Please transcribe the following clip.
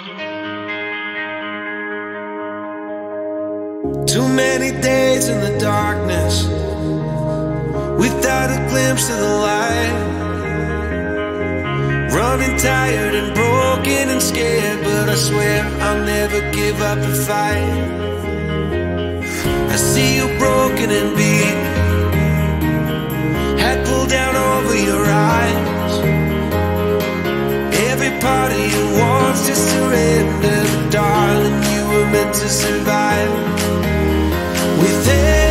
Too many days in the darkness without a glimpse of the light. Running tired and broken and scared, but I swear I'll never give up the fight. I see you broken and beat, head pulled down over your eyes. Every part of you wants to surrender, but darling, you were meant to survive. With